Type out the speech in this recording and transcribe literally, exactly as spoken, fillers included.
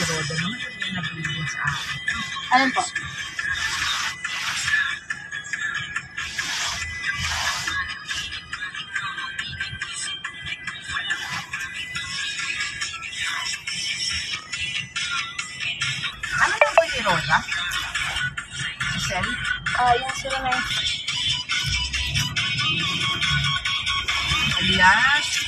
Roda naman yung nabibigyan sa akin. Alin po? Ano yung ba ni Roda? Si Sel? Ah, yung sila na yun. Alias,